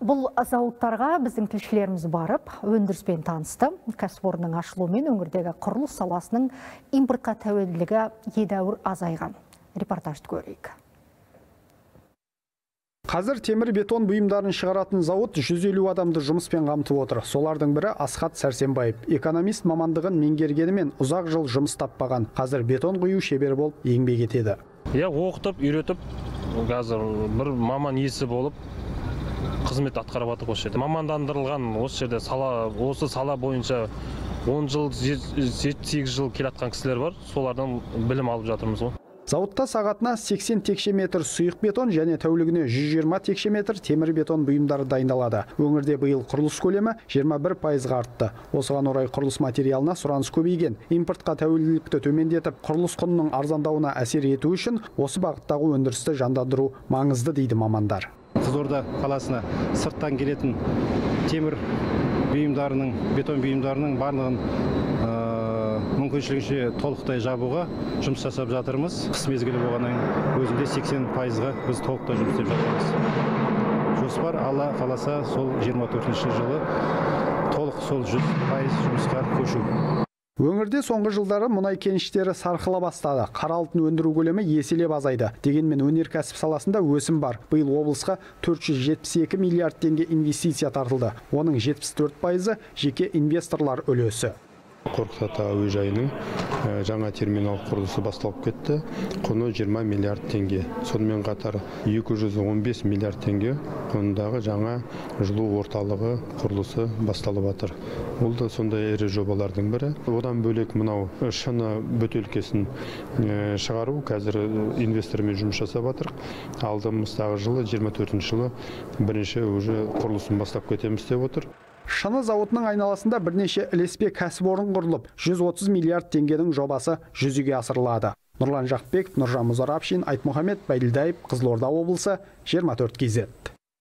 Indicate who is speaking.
Speaker 1: Бұл зауыттарға біздің тілшілеріміз барып, өндіріспен танысты. Кәсіпорынның ашылуымен өңірдегі құрылыс саласының импортқа тәуелділігі едәуір азайған. Репортажды көрейік.
Speaker 2: Қазір темір бетон бұйымдарын шығаратын зауыт 150 адамды жұмыспен қамтып отыр. Солардың бірі Асхат Сәрсенбаев. Экономист мамандығын меңгергенімен ұзақ жыл жұмыс таппаған. Қазір бетон құю шебер болып еңбек етеді.
Speaker 3: Оқытып, үйретіп, қазір бір маман иесі болып қызмет атқарып жатыр осы жерде. Мамандандырылған осы жерде осы сала бойынша 10 жыл, 8 жыл келатқан кісілер бар. Солардан білім алып жатырмыз ғой.
Speaker 2: Зауытта сағатына 80 текше метр сұйық бетон және тәулігіне 120 текше метр темір бетон бұйымдары дайындалады. Өңірде биыл құрылыс көлемі 21%-ға артты. Осыған орай құрылыс материалына сұраныс көбейген. Импортқа тәуелділікті төмендетіп, құрылыс құнының арзандауына әсер ету үшін осы бағыттағы өндірісті жандандыру маңызды дейді мамандар.
Speaker 4: Қызылорда қаласына сырттан келетін темір бұйымдарының, бетон бұйымдарының барлығын мүмкіншілігінше толықтай жабуға жұмыс жасап жатырмыз. Қыс мезгілі болғаннан өзінде 80%-ға біз толықтай жұмыс істеп жатырмыз. Жоспар Алла қаласа сол 24 жылы толық сол 100% жұмысқа көшу.
Speaker 2: Өңірде соңғы жылдары мұнай кеніштері сарқыла бастады. Қара алтын өндіру көлемі еселеп азайды. Дегенмен өнеркәсіп саласында өсім бар. Биыл облысқа 472 миллиард теңге инвестиция тартылды. Оның 74%-ы жеке инвесторлар үлесі.
Speaker 5: Қорқыт Ата әуежайының жаңа терминал құрылысы басталып кетті. Құны 20 миллиард теңге. Сонымен қатар 215 миллиард теңге құнындағы жаңа жылу орталығы құрылысы басталып жатыр. Бұл да сондай ірі жобалардың бірі. Одан бөлек мынау шыны бөтелкесін шығару қазір инвестормен жұмыс жасап жатыр. Алдымыздағы жылы 24 жылы бірінші уже құрылысын бастап кетеміз деп отыр.
Speaker 2: Шыны зауытының айналасында бірнеше ілеспе кәсіпорын құрылып, 130 миллиард теңгенің жобасы жүзеге асырылады. Нұрлан Жақбек, Нұржан Мұзарапшин, Айтмұхамед Байділдаев, Қызылорда облысы, 24 KZ.